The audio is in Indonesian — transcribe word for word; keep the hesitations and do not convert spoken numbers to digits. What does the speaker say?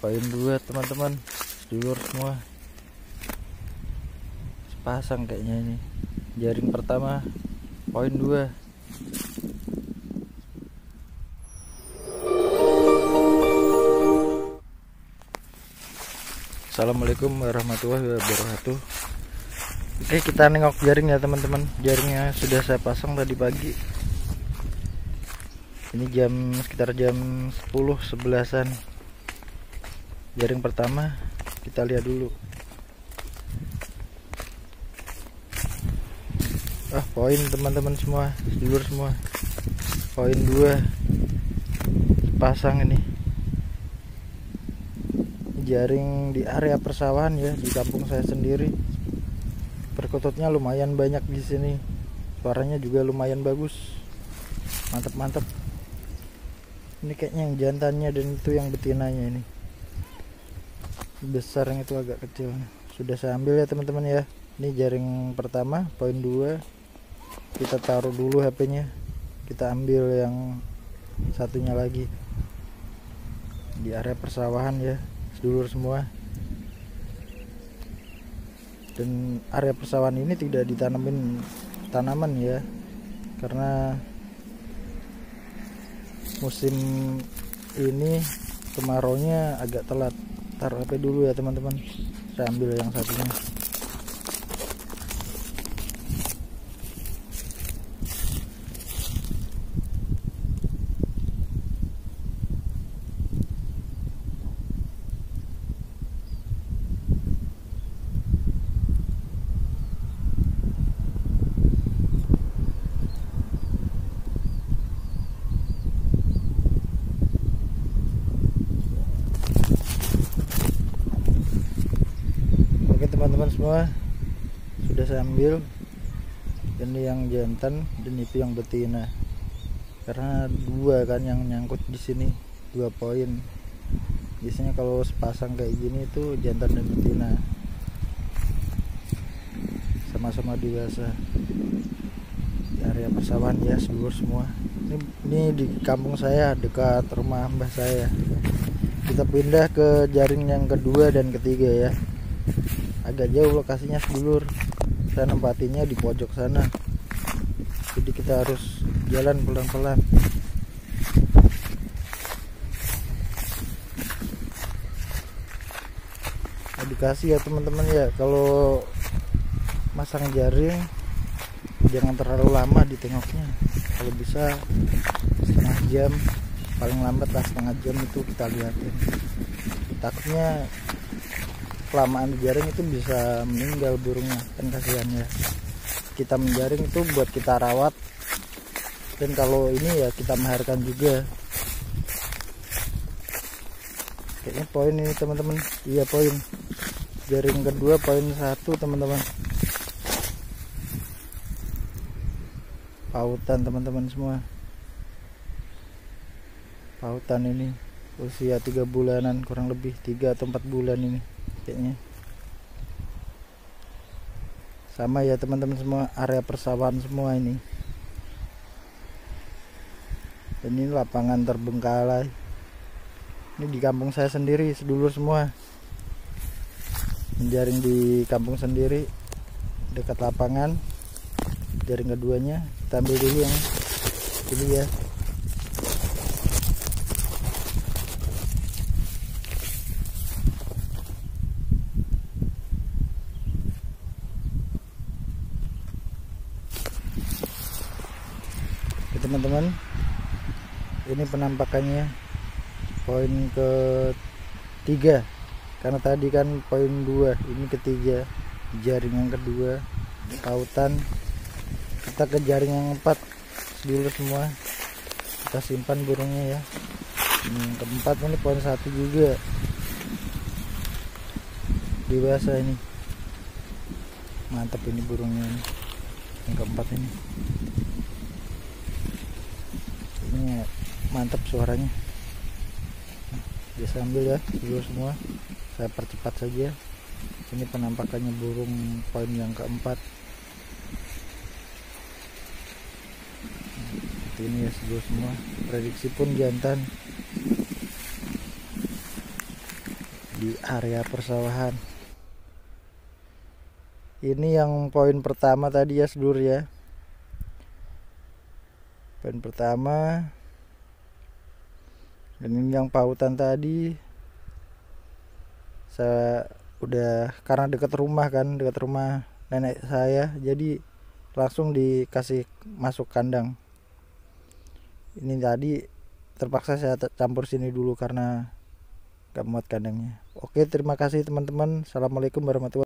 Poin dua teman-teman, sedulur semua. Sepasang kayaknya ini. Jaring pertama, poin dua. Assalamualaikum warahmatullahi wabarakatuh. Oke, kita nengok jaring ya teman-teman. Jaringnya sudah saya pasang tadi pagi. Ini jam sekitar jam sepuluh sebelasan. Jaring pertama kita lihat dulu. Ah, poin teman-teman semua, sedulur semua. Poin dua. Pasang ini. Jaring di area persawahan ya, di kampung saya sendiri. Perkututnya lumayan banyak di sini. Suaranya juga lumayan bagus. Mantap-mantap. Ini kayaknya yang jantannya dan itu yang betinanya ini. Besar yang itu agak kecil. Sudah saya ambil ya teman-teman ya. Ini jaring pertama, poin dua. Kita taruh dulu H P-nya. Kita ambil yang satunya lagi. Di area persawahan ya, sedulur semua. Dan area persawahan ini tidak ditanamin tanaman ya, karena musim ini kemaraunya agak telat. Taruh H P dulu ya teman-teman. Saya ambil yang satunya. Teman-teman semua, sudah saya ambil. Ini yang jantan dan itu yang betina. Karena dua kan yang nyangkut di sini, dua poin. Biasanya kalau sepasang kayak gini itu jantan dan betina. Sama-sama dewasa. Di area persawahan ya, sedulur semua. Ini, ini di kampung saya, dekat rumah mbah saya. Kita pindah ke jaring yang kedua dan ketiga ya. Agak jauh lokasinya sedulur. Saya nempatinya di pojok sana. Jadi kita harus jalan pelan-pelan. Edukasi ya teman-teman ya, kalau masang jaring jangan terlalu lama ditengoknya. Kalau bisa setengah jam, paling lambat lah setengah jam itu kita lihatin. Takutnya kelamaan di jaring itu bisa meninggal burungnya, kan kasihan ya. Kita menjaring itu buat kita rawat, dan kalau ini ya kita melahirkan juga. Kayaknya poin ini teman-teman. Iya poin. Jaring kedua poin satu teman-teman. Pautan teman-teman semua. Pautan ini usia tiga bulanan kurang lebih, tiga atau empat bulan ini kayaknya. Sama ya teman-teman semua, area persawahan semua ini. Dan ini lapangan terbengkalai. Ini di kampung saya sendiri, sedulur semua. Menjaring di kampung sendiri, dekat lapangan. Jaring keduanya kita ambil dulu yang ini ya. Teman-teman, ini penampakannya poin ketiga, karena tadi kan poin dua, ini ketiga. Jaring yang kedua pautan. Kita ke jaring yang empat dulu semua. Kita simpan burungnya ya. Ini yang keempat, ini poin satu juga, dewasa ini. Mantap ini burungnya ini. Yang keempat ini. Ini mantap suaranya. Bisa ambil ya dulu semua. Saya percepat saja. Ini penampakannya burung poin yang keempat. Ini ya sedulur semua. Prediksi pun jantan. di area persawahan. Ini yang poin pertama tadi ya sedulur ya. Poin pertama. Dan ini yang pautan tadi. Saya udah karena dekat rumah kan, dekat rumah nenek saya, jadi langsung dikasih masuk kandang. Ini tadi terpaksa saya campur sini dulu karena gak muat kandangnya. Oke, terima kasih teman-teman. Assalamualaikum warahmatullahi wabarakatuh.